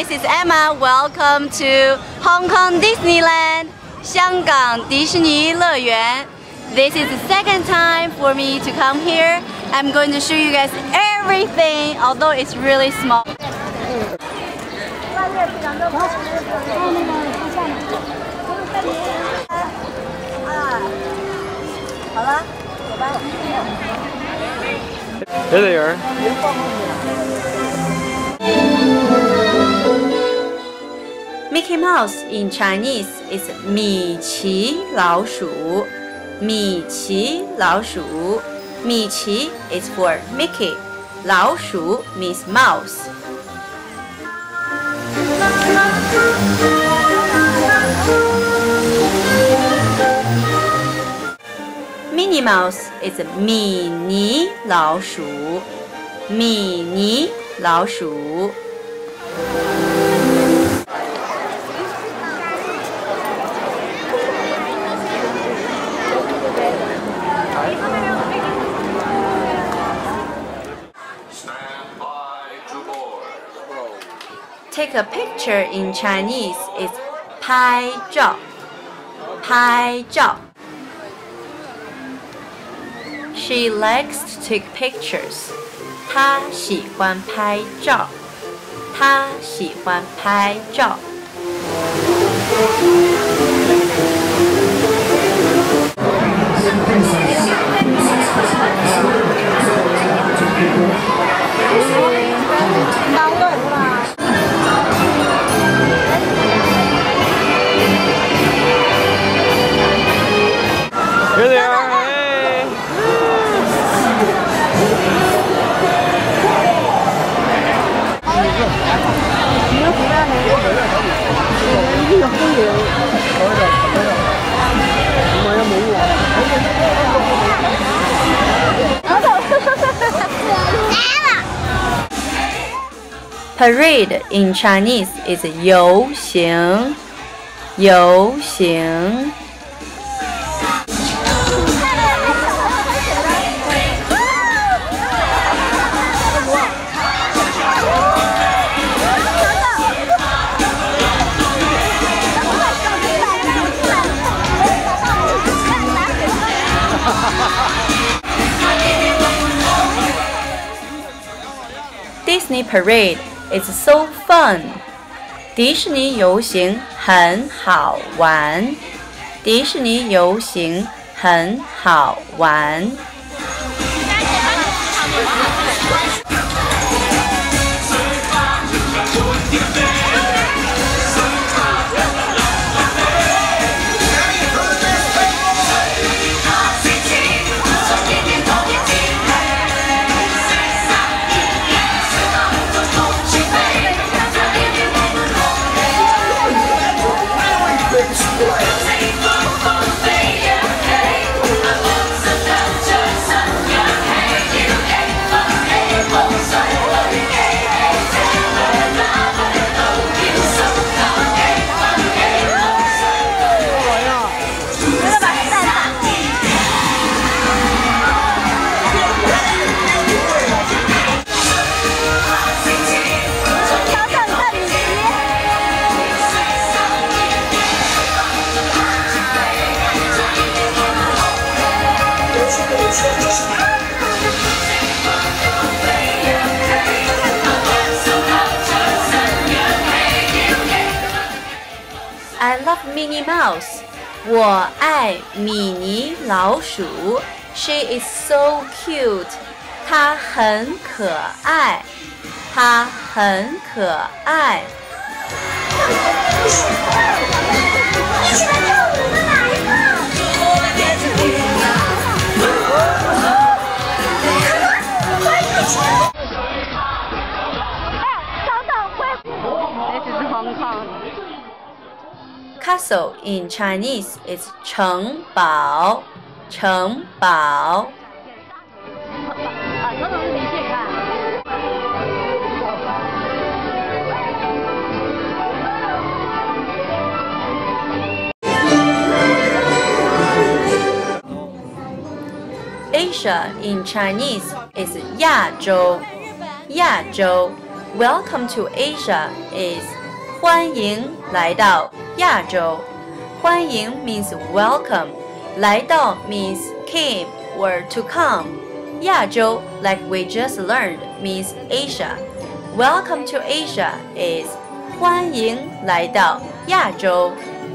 this is Emma. Welcome to Hong Kong Disneyland, 香港迪士尼乐园. This is the second time for me to come here. I'm going to show you guys everything, although it's really small. 好了，走吧。 There they are. Mickey Mouse in Chinese is 米奇老鼠。米奇老鼠。米奇 is for Mickey. 老鼠 means mouse. Minnie Mouse is 米妮老鼠。米妮老鼠。Take a picture in Chinese is 拍照。拍照。She likes to take pictures. 她喜欢拍照。她喜欢拍照。 Here they are. Hey. Parade in Chinese is 游行。游行。Disney Parade is so fun. 迪士尼游行很好玩。迪士尼游行很好玩。I love Minnie Mouse. 我爱米妮老鼠。She is so cute. 她很可爱。她很可爱。This is Hong Kong. Castle in Chinese is 城堡。城堡。Asia in Chinese is 亚洲。亚洲。 Welcome to Asia is 欢迎来到亚洲。欢迎 means welcome. 来到 means came or to come. 亚洲 like we just learned means Asia. Welcome to Asia is 欢迎来到亚洲。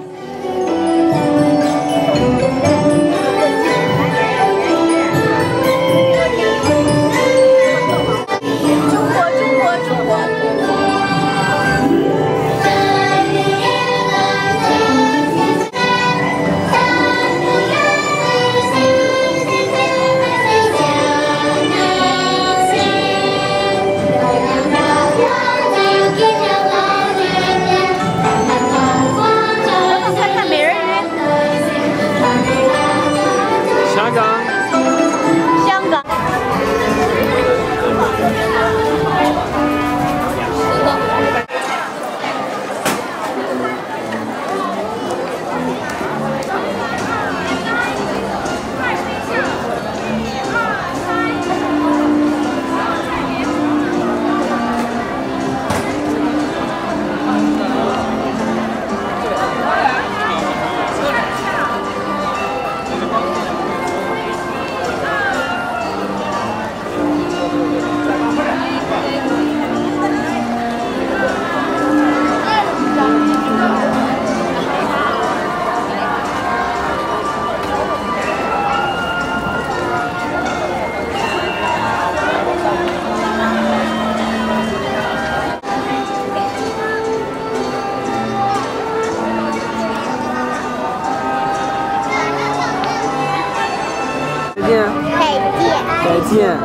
再见。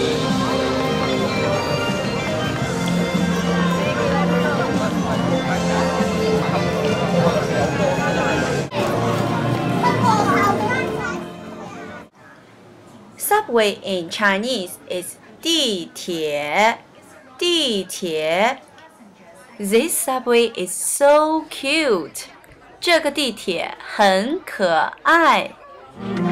Subway in Chinese is 地铁。地铁。This subway is so cute. 这个地铁很可爱。